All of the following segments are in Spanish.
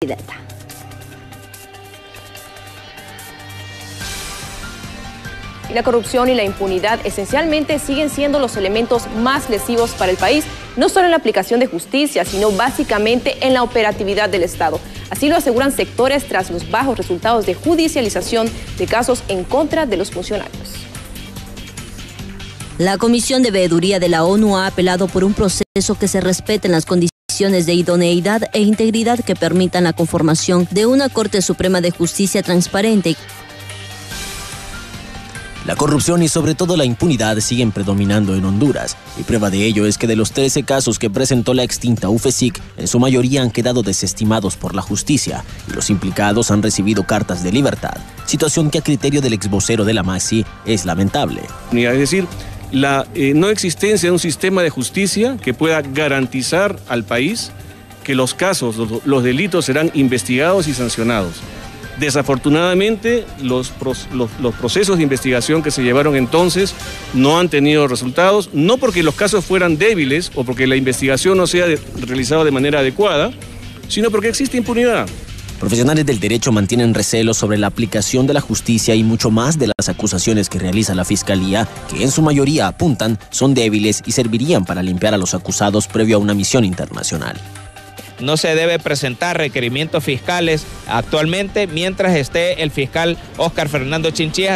Y la corrupción y la impunidad esencialmente siguen siendo los elementos más lesivos para el país, no solo en la aplicación de justicia, sino básicamente en la operatividad del Estado. Así lo aseguran sectores tras los bajos resultados de judicialización de casos en contra de los funcionarios. La Comisión de Veeduría de la ONU ha apelado por un proceso que se respeten las condiciones de idoneidad e integridad que permitan la conformación de una Corte Suprema de Justicia transparente. La corrupción y sobre todo la impunidad siguen predominando en Honduras, y prueba de ello es que de los 13 casos que presentó la extinta UFESIC, en su mayoría han quedado desestimados por la justicia, y los implicados han recibido cartas de libertad, situación que a criterio del exvocero de la MAXI es lamentable. Es decir, la no existencia de un sistema de justicia que pueda garantizar al país que los casos, los delitos serán investigados y sancionados. Desafortunadamente, los procesos de investigación que se llevaron entonces no han tenido resultados, no porque los casos fueran débiles o porque la investigación no sea realizada de manera adecuada, sino porque existe impunidad. Profesionales del derecho mantienen recelos sobre la aplicación de la justicia y mucho más de las acusaciones que realiza la Fiscalía, que en su mayoría apuntan son débiles y servirían para limpiar a los acusados previo a una misión internacional. No se debe presentar requerimientos fiscales actualmente mientras esté el fiscal Óscar Fernando Chinchilla.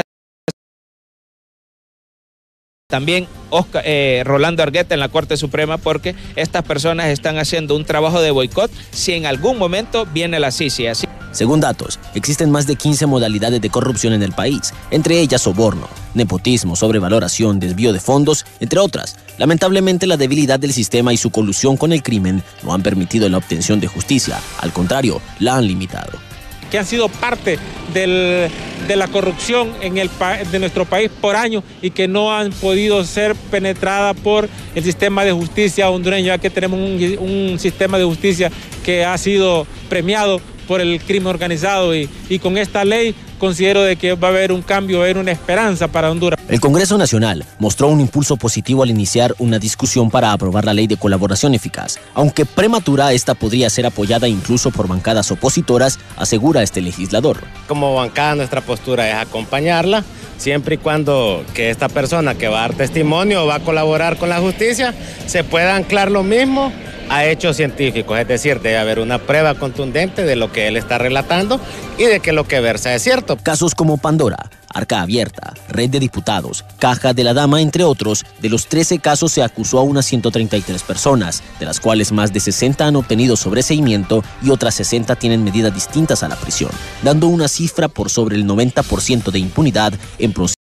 También Rolando Argueta en la Corte Suprema, porque estas personas están haciendo un trabajo de boicot si en algún momento viene la CICI. Según datos, existen más de 15 modalidades de corrupción en el país, entre ellas soborno, nepotismo, sobrevaloración, desvío de fondos, entre otras. Lamentablemente, la debilidad del sistema y su colusión con el crimen no han permitido la obtención de justicia, al contrario, la han limitado. Que han sido parte de la corrupción de nuestro país por años y que no han podido ser penetradas por el sistema de justicia hondureño, ya que tenemos un sistema de justicia que ha sido premiado por el crimen organizado y con esta ley considero de que va a haber un cambio, va a haber una esperanza para Honduras. El Congreso Nacional mostró un impulso positivo al iniciar una discusión para aprobar la ley de colaboración eficaz. Aunque prematura, esta podría ser apoyada incluso por bancadas opositoras, asegura este legislador. Como bancada nuestra postura es acompañarla, siempre y cuando que esta persona que va a dar testimonio o va a colaborar con la justicia se pueda anclar lo mismo a hechos científicos, es decir, debe haber una prueba contundente de lo que él está relatando y de que lo que versa es cierto. Casos como Pandora, Arca Abierta, Red de Diputados, Caja de la Dama, entre otros, de los 13 casos se acusó a unas 133 personas, de las cuales más de 60 han obtenido sobreseimiento y otras 60 tienen medidas distintas a la prisión, dando una cifra por sobre el 90% de impunidad en procesos